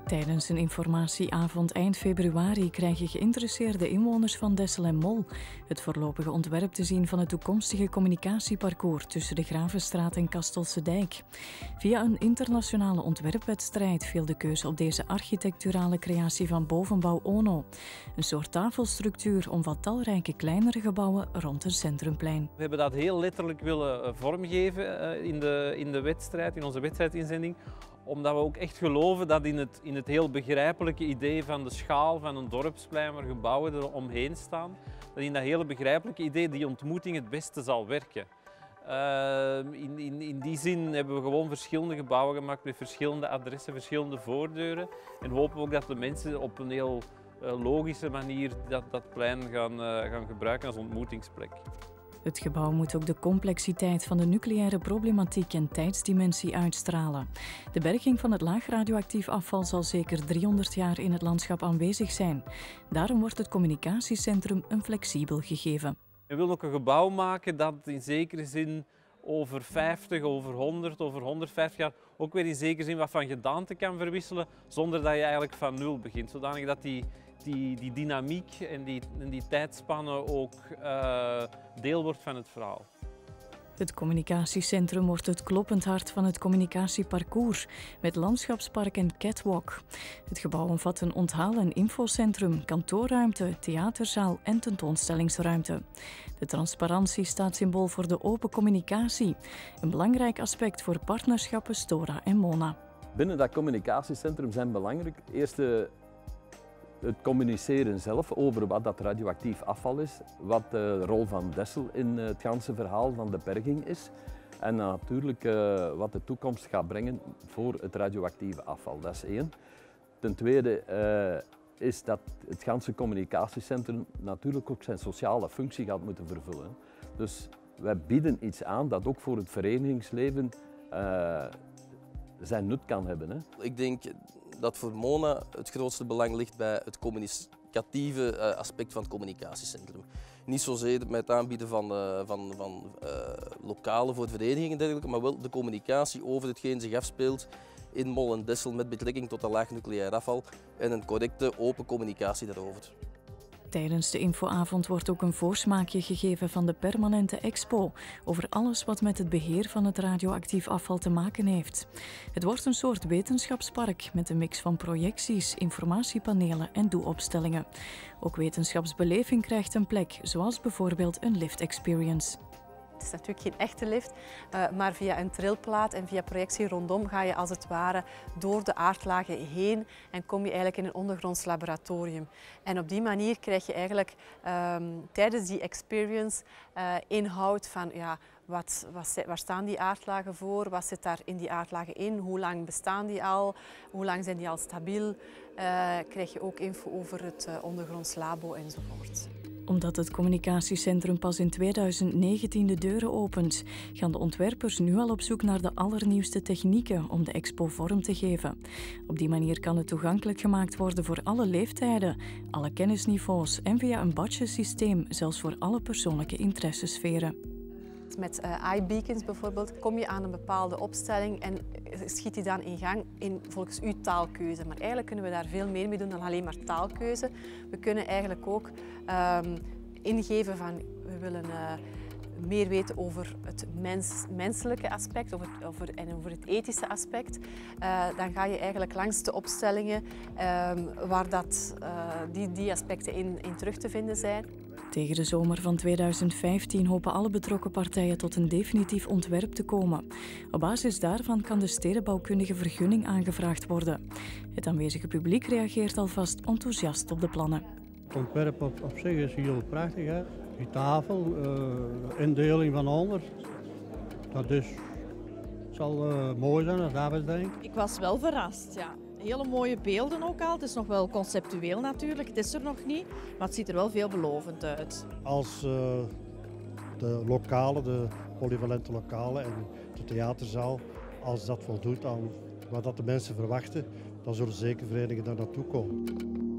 Tijdens een informatieavond eind februari krijgen geïnteresseerde inwoners van Dessel en Mol het voorlopige ontwerp te zien van het toekomstige communicatieparcours tussen de Gravenstraat en Kastelse Dijk. Via een internationale ontwerpwedstrijd viel de keuze op deze architecturale creatie van Bovenbouw Ono. Een soort tafelstructuur om wat talrijke kleinere gebouwen rond het Centrumplein. We hebben dat heel letterlijk willen vormgeven in de wedstrijd, in onze wedstrijdinzending, omdat we ook echt geloven dat in het heel begrijpelijke idee van de schaal van een dorpsplein waar gebouwen er omheen staan, dat in dat hele begrijpelijke idee die ontmoeting het beste zal werken. In die zin hebben we gewoon verschillende gebouwen gemaakt met verschillende adressen, verschillende voordeuren en hopen ook dat de mensen op een heel logische manier dat plein gaan gebruiken als ontmoetingsplek. Het gebouw moet ook de complexiteit van de nucleaire problematiek en tijdsdimensie uitstralen. De berging van het laag radioactief afval zal zeker 300 jaar in het landschap aanwezig zijn. Daarom wordt het communicatiecentrum een flexibel gegeven. We willen ook een gebouw maken dat in zekere zin over 50, over 100, over 150 jaar ook weer in zekere zin wat van gedaante kan verwisselen, zonder dat je eigenlijk van nul begint. Zodanig dat die dynamiek en die tijdspanne ook deel wordt van het verhaal. Het communicatiecentrum wordt het kloppend hart van het communicatieparcours met landschapspark en catwalk. Het gebouw omvat een onthaal- en infocentrum, kantoorruimte, theaterzaal en tentoonstellingsruimte. De transparantie staat symbool voor de open communicatie, een belangrijk aspect voor partnerschappen Stora en Mona. Binnen dat communicatiecentrum zijn belangrijk eerst het communiceren zelf over wat dat radioactief afval is, wat de rol van Dessel in het ganse verhaal van de berging is en natuurlijk wat de toekomst gaat brengen voor het radioactieve afval. Dat is één. Ten tweede is dat het ganse communicatiecentrum natuurlijk ook zijn sociale functie gaat moeten vervullen. Dus wij bieden iets aan dat ook voor het verenigingsleven zijn nut kan hebben. Hè. Ik denk dat voor Mona het grootste belang ligt bij het communicatieve aspect van het communicatiecentrum. Niet zozeer met het aanbieden van lokalen voor verenigingen en dergelijke, maar wel de communicatie over hetgeen zich afspeelt in Mol en Dessel met betrekking tot dat laag nucleair afval en een correcte open communicatie daarover. Tijdens de infoavond wordt ook een voorsmaakje gegeven van de permanente expo over alles wat met het beheer van het radioactief afval te maken heeft. Het wordt een soort wetenschapspark met een mix van projecties, informatiepanelen en doe-opstellingen. Ook wetenschapsbeleving krijgt een plek, zoals bijvoorbeeld een lift experience. Het is natuurlijk geen echte lift, maar via een trilplaat en via projectie rondom ga je als het ware door de aardlagen heen en kom je eigenlijk in een ondergronds laboratorium. En op die manier krijg je eigenlijk tijdens die experience inhoud van ja, waar staan die aardlagen voor, wat zit daar in die aardlagen in, hoe lang bestaan die al, hoe lang zijn die al stabiel. Krijg je ook info over het ondergronds labo enzovoort. Omdat het communicatiecentrum pas in 2019 de deuren opent, gaan de ontwerpers nu al op zoek naar de allernieuwste technieken om de expo vorm te geven. Op die manier kan het toegankelijk gemaakt worden voor alle leeftijden, alle kennisniveaus en via een badgesysteem, zelfs voor alle persoonlijke interessesferen. Met iBeacons bijvoorbeeld kom je aan een bepaalde opstelling en schiet die dan in gang volgens uw taalkeuze. Maar eigenlijk kunnen we daar veel meer mee doen dan alleen maar taalkeuze. We kunnen eigenlijk ook ingeven van we willen meer weten over het menselijke aspect en over het ethische aspect. Dan ga je eigenlijk langs de opstellingen waar die aspecten in terug te vinden zijn. Tegen de zomer van 2015 hopen alle betrokken partijen tot een definitief ontwerp te komen. Op basis daarvan kan de stedenbouwkundige vergunning aangevraagd worden. Het aanwezige publiek reageert alvast enthousiast op de plannen. Het ontwerp op zich is heel prachtig. Hè? Die tafel, de indeling van onder, dat zal mooi zijn als dat denk. Ik was wel verrast, ja. Hele mooie beelden ook al. Het is nog wel conceptueel natuurlijk, het is er nog niet, maar het ziet er wel veelbelovend uit. Als de lokalen, de polyvalente lokalen en de theaterzaal, als dat voldoet aan wat de mensen verwachten, dan zullen zeker verenigingen daar naartoe komen.